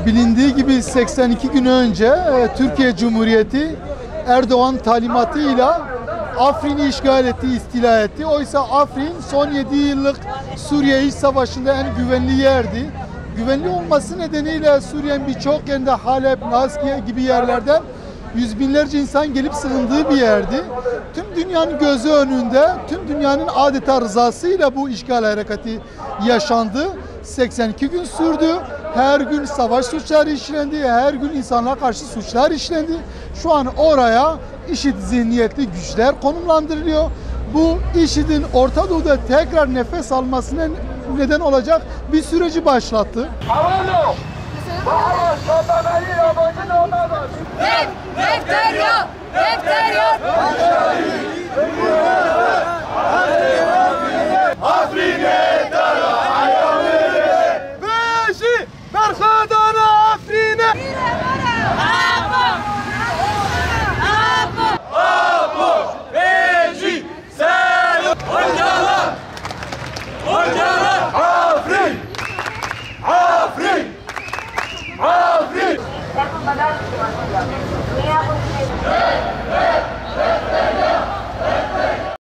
Bilindiği gibi 82 gün önce Türkiye Cumhuriyeti Erdoğan talimatıyla Afrin'i işgal etti, istila etti. Oysa Afrin son 7 yıllık Suriye İç Savaşı'nda en güvenli yerdi. Güvenli olması nedeniyle Suriye'nin birçok yerinde Halep, Laskiye gibi yerlerden yüz binlerce insan gelip sığındığı bir yerdi. Tüm dünyanın gözü önünde, tüm dünyanın adeta rızasıyla bu işgal harekatı yaşandı. 82 gün sürdü. Her gün savaş suçları işlendi, her gün insanlara karşı suçlar işlendi. Şu an oraya IŞİD zihniyetli güçler konumlandırılıyor. Bu IŞİD'in Orta Doğu'da tekrar nefes almasına neden olacak bir süreci başlattı. Afrika!